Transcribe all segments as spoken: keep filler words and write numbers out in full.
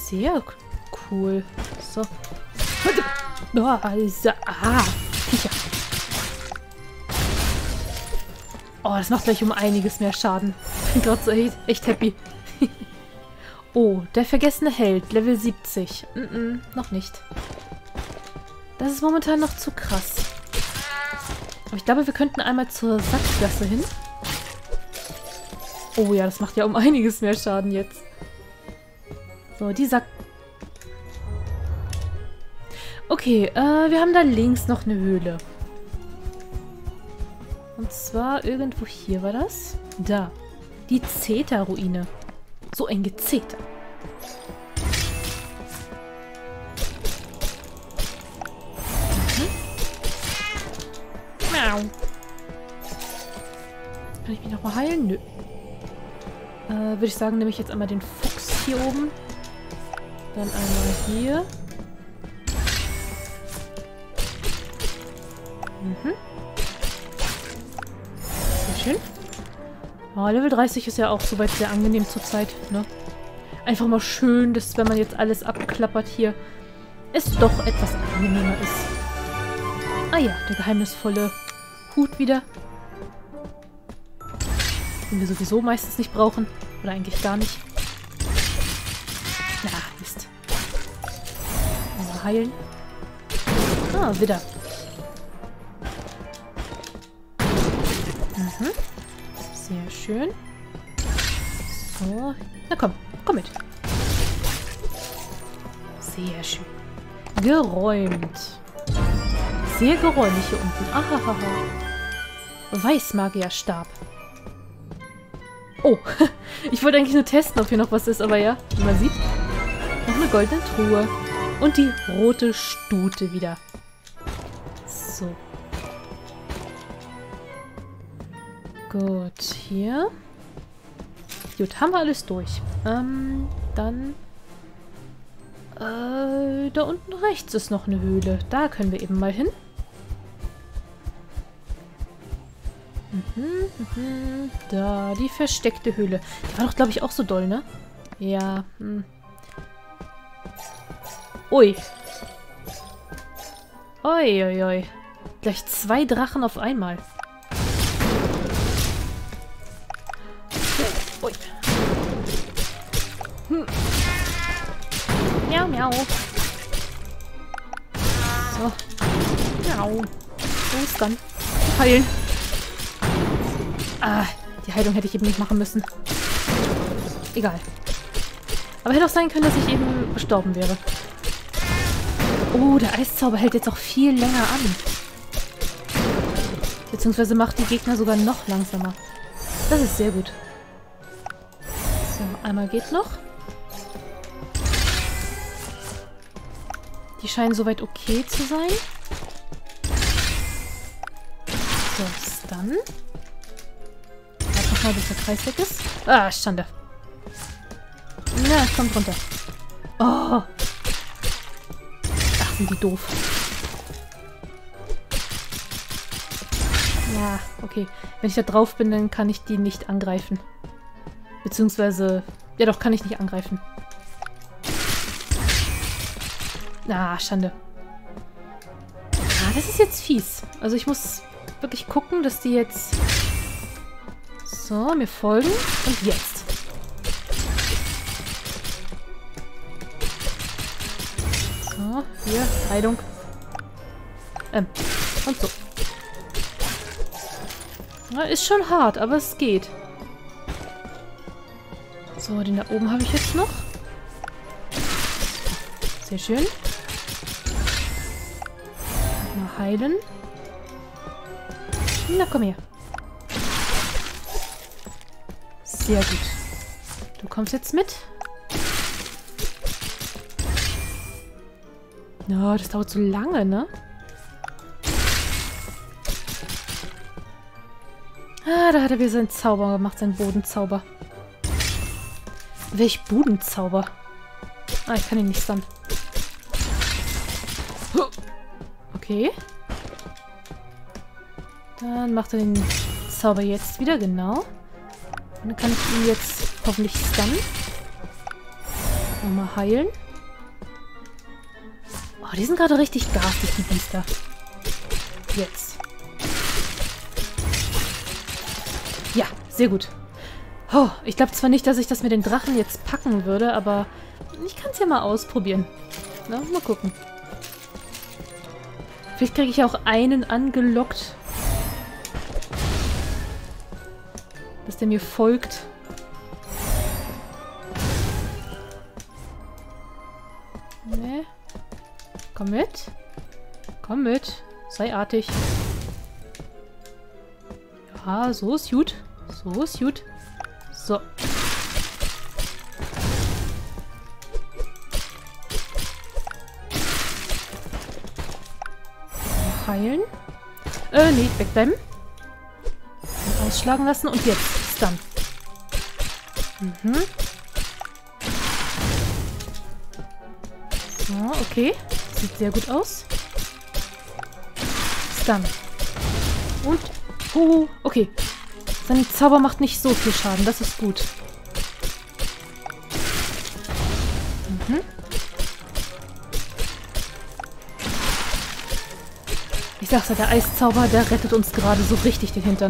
Sehr cool. So. Oh, also, ah, Viecher. Oh, das macht gleich um einiges mehr Schaden. Ich bin gerade so echt, echt happy. Oh, der vergessene Held, Level siebzig. Mm -mm, noch nicht. Das ist momentan noch zu krass. Aber ich glaube, wir könnten einmal zur Sackgasse hin. Oh ja, das macht ja um einiges mehr Schaden jetzt. So, die Sack... Okay, äh, wir haben da links noch eine Höhle. Und zwar irgendwo hier war das. Da. Die Zeta-Ruine. So ein Gezeter. Mhm. Miau. Kann ich mich nochmal heilen? Nö. Äh, würde ich sagen, nehme ich jetzt einmal den Fuchs hier oben. Dann einmal hier. Mhm. Sehr schön. Oh, Level dreißig ist ja auch soweit sehr angenehm zurzeit, ne? Einfach mal schön, dass wenn man jetzt alles abklappert hier, es doch etwas angenehmer ist. Ah ja, der geheimnisvolle Hut wieder. Den wir sowieso meistens nicht brauchen. Oder eigentlich gar nicht. Ja, Mist. Mal heilen. Ah, wieder. Mhm. Sehr schön. So. Na komm, komm mit. Sehr schön. Geräumt. Sehr geräumig hier unten. Ahahaha. Weißmagierstab. Oh, ich wollte eigentlich nur testen, ob hier noch was ist, aber ja, wie man sieht. Noch eine goldene Truhe. Und die rote Stute wieder. So. Gut, hier. Gut, haben wir alles durch. Ähm, dann... Äh, da unten rechts ist noch eine Höhle. Da können wir eben mal hin. Mhm, mhm. Da, die versteckte Höhle. Die war doch, glaube ich, auch so doll, ne? Ja. Hm. Ui. Ui, ui, ui. Gleich zwei Drachen auf einmal. Ui. Hm. Miau, miau. So. Miau. Los dann. Heilen. Ah, die Heilung hätte ich eben nicht machen müssen. Egal. Aber hätte auch sein können, dass ich eben gestorben wäre. Oh, der Eiszauber hält jetzt auch viel länger an. Beziehungsweise macht die Gegner sogar noch langsamer. Das ist sehr gut. So, einmal geht noch. Die scheinen soweit okay zu sein. So, dann... Mal, bis der Kreis weg ist. Ah, Schande. Na, kommt runter. Oh. Ach, sind die doof. Ja, okay. Wenn ich da drauf bin, dann kann ich die nicht angreifen. Beziehungsweise... Ja doch, kann ich nicht angreifen. Ah, Schande. Ah, das ist jetzt fies. Also ich muss wirklich gucken, dass die jetzt... So, mir folgen. Und jetzt. So, hier, Heilung. Ähm, und so. Ja, ist schon hart, aber es geht. So, den da oben habe ich jetzt noch. Sehr schön. Mal heilen. Na, komm her. Sehr gut. Du kommst jetzt mit. No, das dauert so lange, ne? Ah, da hat er wieder seinen Zauber gemacht, seinen Bodenzauber. Welch Bodenzauber? Ah, ich kann ihn nicht stunnen. Okay. Dann macht er den Zauber jetzt wieder, genau. Und dann kann ich ihn jetzt hoffentlich stunnen. Nochmal heilen. Oh, die sind gerade richtig garstig, die Biester. Jetzt. Ja, sehr gut. Oh, ich glaube zwar nicht, dass ich das mit den Drachen jetzt packen würde, aber ich kann es ja mal ausprobieren. Na, mal gucken. Vielleicht kriege ich ja auch einen angelockt. Dass der mir folgt. Nee. Komm mit. Komm mit. Sei artig. Ja, so ist gut. So ist gut. So. Heilen. Äh, nee, wegbleiben. Und ausschlagen lassen und jetzt. Stun. Mhm. So, okay. Sieht sehr gut aus. Stun. Und. Oh, okay. Sein Zauber macht nicht so viel Schaden. Das ist gut. Mhm. Ich sag's ja, der Eiszauber, der rettet uns gerade so richtig den Hintern.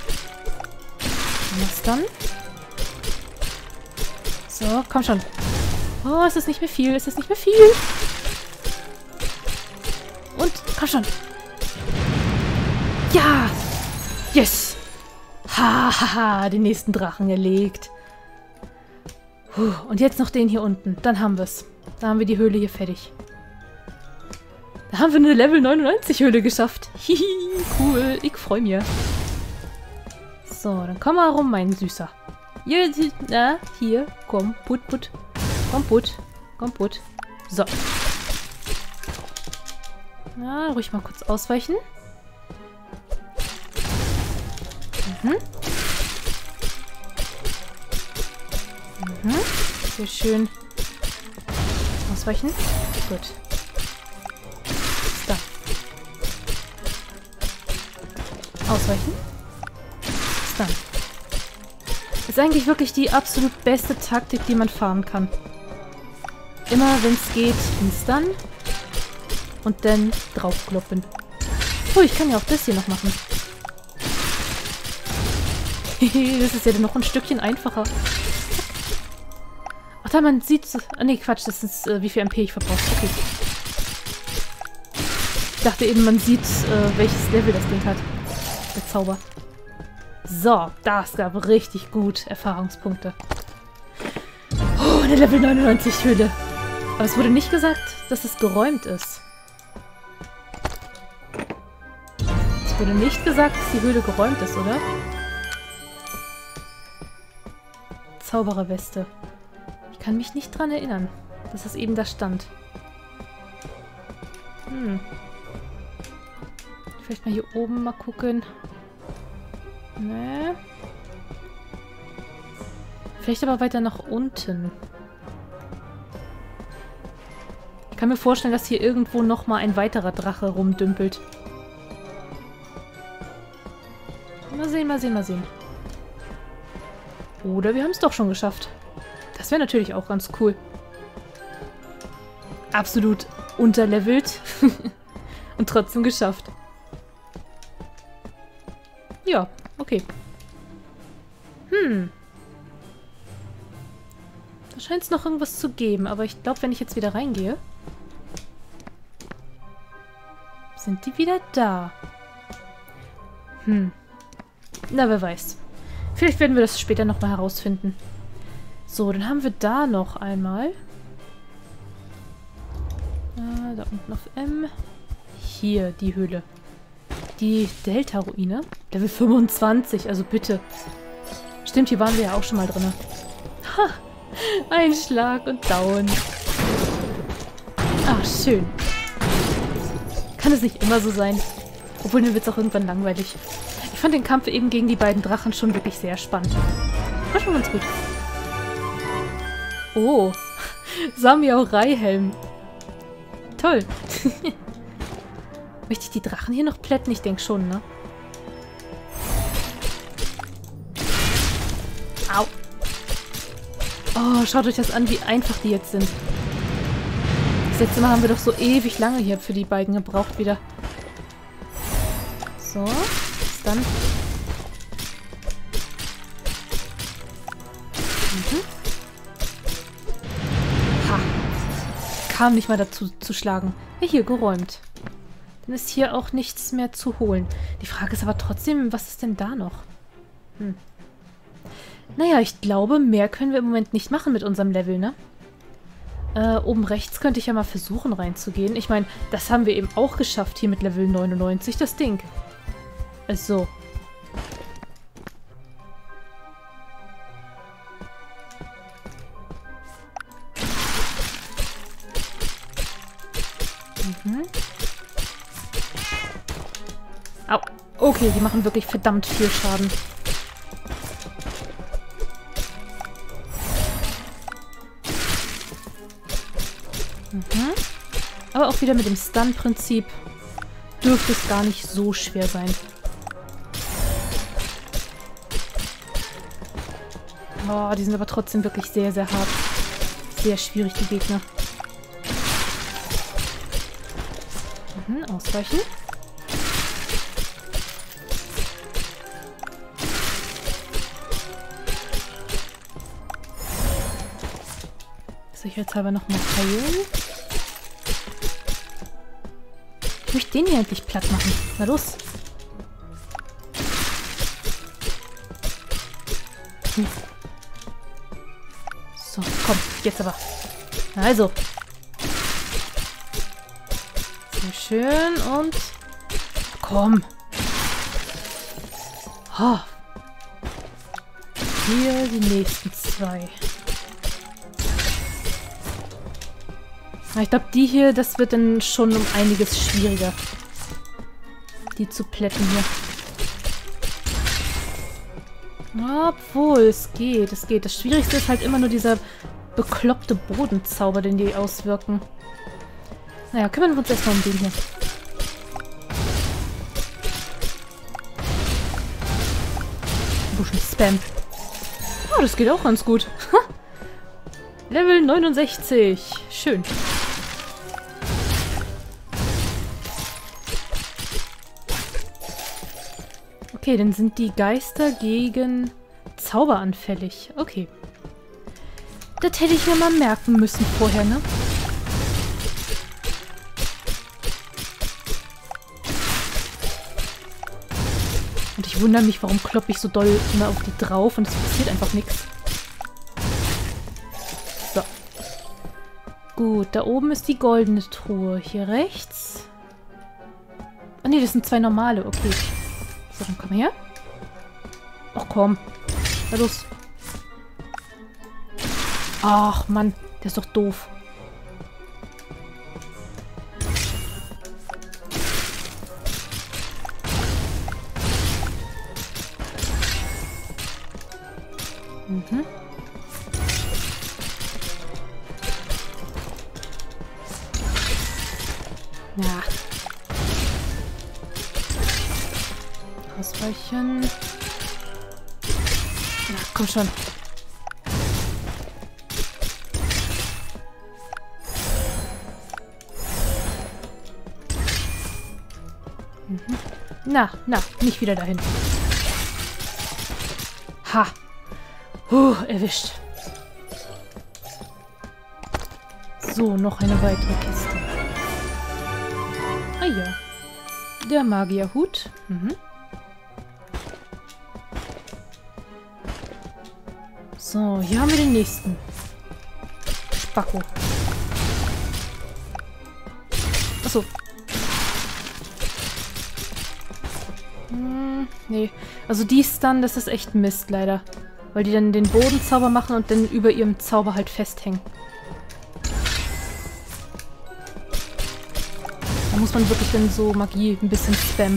Was dann? So, komm schon. Oh, es ist nicht mehr viel. Es ist nicht mehr viel. Und, komm schon. Ja! Yes! Hahaha, den nächsten Drachen erlegt. Puh, und jetzt noch den hier unten. Dann haben wir's. Da haben wir die Höhle hier fertig. Da haben wir eine Level neunundneunzig Höhle geschafft. Hihi, cool. Ich freue mich. So, dann komm mal rum, mein Süßer. Hier, na, hier. Komm, put, put. Komm, put. Komm, put. So. Na, ruhig mal kurz ausweichen. Mhm. Mhm. Sehr schön. Ausweichen. Gut. Da. Ausweichen. Stun. Ist eigentlich wirklich die absolut beste Taktik, die man fahren kann. Immer, wenn es geht, in Stun. Und dann draufkloppen. Oh, ich kann ja auch das hier noch machen. Das ist ja noch ein Stückchen einfacher. Ach da, man sieht... Ah nee, Quatsch, das ist, äh, wie viel M P ich verbrauche. Okay. Ich dachte eben, man sieht, äh, welches Level das Ding hat. Der Zauber. So, das gab richtig gut Erfahrungspunkte. Oh, eine Level neunundneunzig Höhle. Aber es wurde nicht gesagt, dass es geräumt ist. Es wurde nicht gesagt, dass die Höhle geräumt ist, oder? Zaubererweste. Ich kann mich nicht dran erinnern, dass es eben da stand. Hm. Vielleicht mal hier oben mal gucken. Nee. Vielleicht aber weiter nach unten. Ich kann mir vorstellen, dass hier irgendwo nochmal ein weiterer Drache rumdümpelt. Mal sehen, mal sehen, mal sehen. Oder wir haben es doch schon geschafft. Das wäre natürlich auch ganz cool. Absolut unterlevelt. Und trotzdem geschafft. Ja, okay. Hm. Da scheint es noch irgendwas zu geben. Aber ich glaube, wenn ich jetzt wieder reingehe... Sind die wieder da? Hm. Na, wer weiß. Vielleicht werden wir das später nochmal herausfinden. So, dann haben wir da noch einmal. Ah, da unten auf M. Hier, die Höhle. Die Delta-Ruine. Level fünfundzwanzig, also bitte. Stimmt, hier waren wir ja auch schon mal drin. Ha! Ein Schlag und Down. Ach, schön. Kann es nicht immer so sein. Obwohl, mir wird es auch irgendwann langweilig. Ich fand den Kampf eben gegen die beiden Drachen schon wirklich sehr spannend. War schon ganz gut. Oh. Samurai-Helm. Toll. Möchte ich die Drachen hier noch plätten? Ich denke schon, ne? Au. Oh, schaut euch das an, wie einfach die jetzt sind. Das letzte Mal haben wir doch so ewig lange hier für die beiden gebraucht wieder. So, dann. Mhm. Ha. Kam nicht mal dazu zu schlagen. Ja, hier, geräumt. Dann ist hier auch nichts mehr zu holen. Die Frage ist aber trotzdem, was ist denn da noch? Hm. Naja, ich glaube, mehr können wir im Moment nicht machen mit unserem Level, ne? Äh, oben rechts könnte ich ja mal versuchen reinzugehen. Ich meine, das haben wir eben auch geschafft hier mit Level neunundneunzig, das Ding. Also. Mhm. Au. Okay, die machen wirklich verdammt viel Schaden. Mhm. Aber auch wieder mit dem Stun-Prinzip dürfte es gar nicht so schwer sein. Oh, die sind aber trotzdem wirklich sehr, sehr hart. Sehr schwierig, die Gegner. Mhm, ausweichen. Sicherheitshalber nochmal heilen. Ich möchte den hier endlich platt machen. Na los. Hm. So, komm, jetzt aber. Also. Sehr schön und... Komm. Oh. Hier die nächsten zwei. Ich glaube, die hier, das wird dann schon um einiges schwieriger. Die zu plätten hier. Obwohl, es geht, es geht. Das Schwierigste ist halt immer nur dieser bekloppte Bodenzauber, den die auswirken. Naja, kümmern wir uns erstmal um den hier. Ein bisschen Spam. Oh, das geht auch ganz gut. Level neunundsechzig. Schön. Okay, dann sind die Geister gegen Zauber anfällig. Okay. Das hätte ich mir mal merken müssen vorher, ne? Und ich wundere mich, warum kloppe ich so doll immer auf die drauf und es passiert einfach nichts. So. Gut, da oben ist die goldene Truhe. Hier rechts. Ah ne, das sind zwei normale. Okay. So, dann komm her. Ach komm. Na los. Ach Mann, der ist doch doof. Mhm. Ja. Ausweichen. Ja, komm schon. Mhm. Na, na, nicht wieder dahin. Ha. Huh, erwischt. So, noch eine weitere Kiste. Ah ja. Der Magierhut. Mhm. So, hier haben wir den nächsten. Spacko. Achso. Hm, nee. Also die Stun, das ist echt Mist, leider. Weil die dann den Bodenzauber machen und dann über ihrem Zauber halt festhängen. Da muss man wirklich dann so Magie ein bisschen spammen.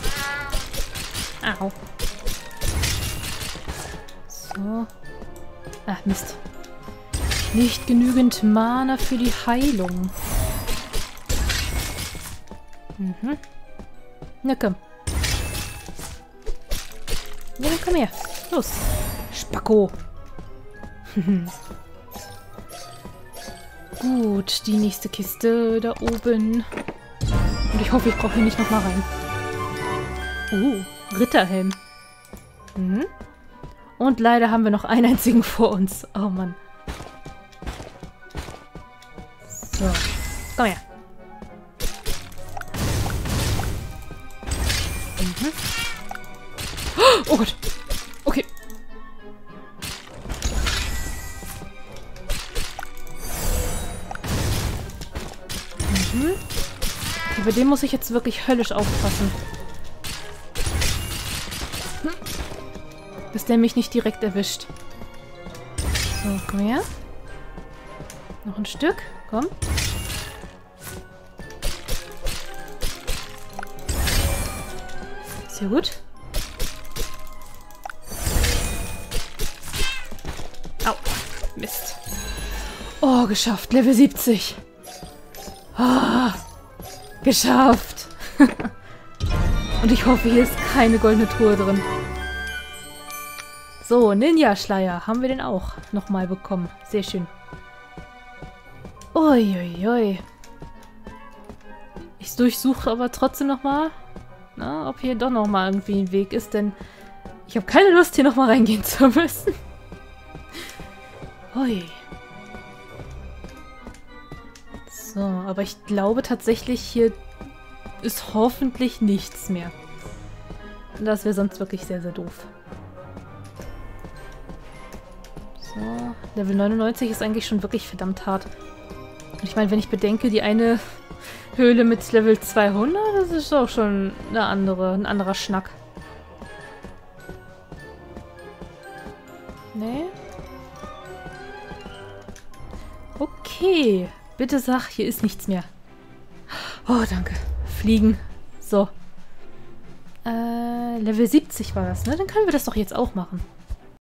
Au. So. Ah, Mist. Nicht genügend Mana für die Heilung. Mhm. Na komm. Ja, dann komm her. Los. Spacko. Gut, die nächste Kiste da oben. Und ich hoffe, ich brauche hier nicht nochmal rein. Uh, Ritterhelm. Mhm. Und leider haben wir noch einen einzigen vor uns. Oh Mann. So, komm her. Mhm. Oh Gott. Okay. Mhm. Okay, bei dem muss ich jetzt wirklich höllisch aufpassen. Hm. Dass der mich nicht direkt erwischt. So, komm her. Noch ein Stück. Komm. Sehr gut. Au. Mist. Oh, geschafft. Level siebzig. Ah, geschafft. Und ich hoffe, hier ist keine goldene Truhe drin. So, Ninja-Schleier. Haben wir den auch nochmal bekommen. Sehr schön. Uiuiui. Ich durchsuche aber trotzdem nochmal, ob hier doch nochmal irgendwie ein Weg ist, denn ich habe keine Lust, hier nochmal reingehen zu müssen. Ui. So, aber ich glaube tatsächlich, hier ist hoffentlich nichts mehr. Das wäre sonst wirklich sehr, sehr doof. So, Level neunundneunzig ist eigentlich schon wirklich verdammt hart. Und ich meine, wenn ich bedenke, die eine Höhle mit Level zweihundert, das ist auch schon eine andere, ein anderer Schnack. Nee? Okay. Bitte sag, hier ist nichts mehr. Oh, danke. Fliegen. So. Äh, Level siebzig war das, ne? Dann können wir das doch jetzt auch machen.